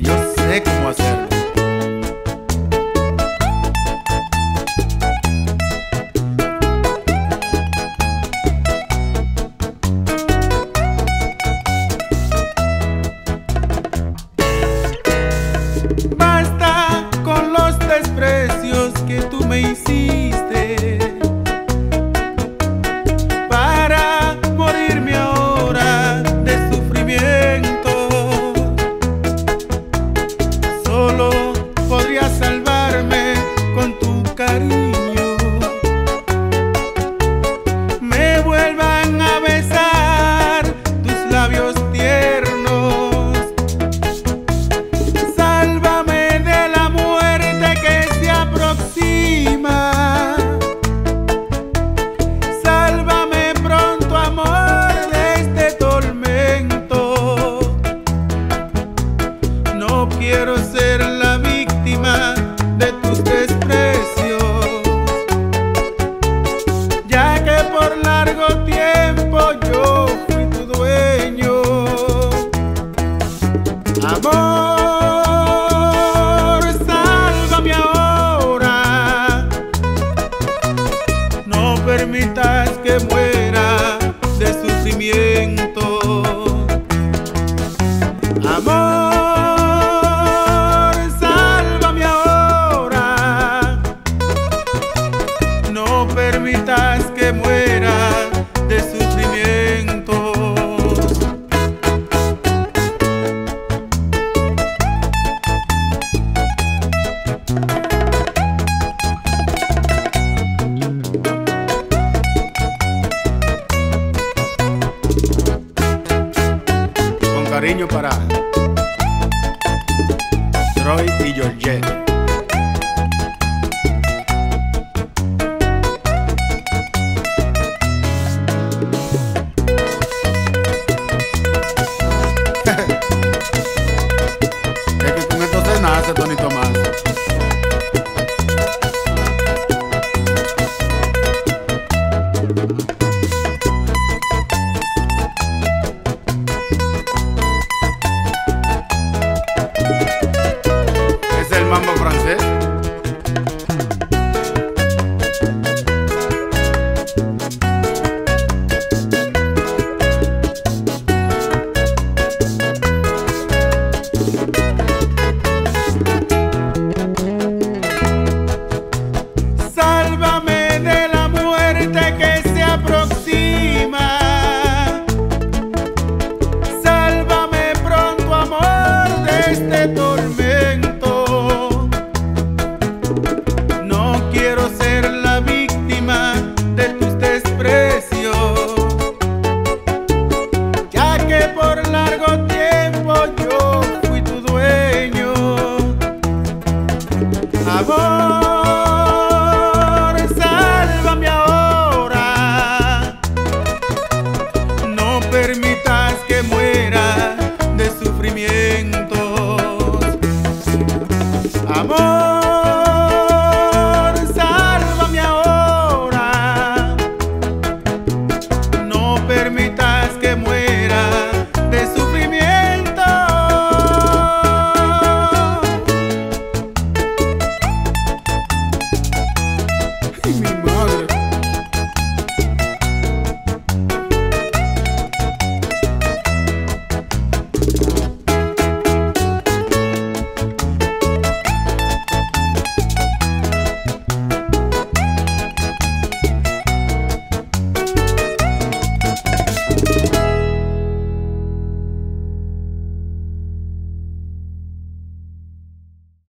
yo sé cómo hacerlo. Basta con los desprecios que tú me hiciste para morirme ahora de sufrimiento. Solo podría salvarme con tu cariño. Me vuelvan a besar tus labios tiernos. Sálvame de la muerte que se aproxima. Sálvame pronto, amor, de este tormento. No quiero ser la víctima de tus desprecios, ya que por largo tiempo yo fui tu dueño. Amor, sálvame ahora. No permitas que muera de sufrimiento. Amor, sálvame ahora. No permitas que muera de sufrimiento. Con cariño para Troy y Georgette. Es que con esto se nace, Tony Tomás. Es el mambo francés. Sálvame de la muerte que se aproxima. Sálvame pronto, amor, de este tormento. No quiero ser la víctima de tus desprecios, ya que por largo tiempo yo fui tu dueño. Amor, sálvame ahora. No permitas que muera de sufrimientos. Amor.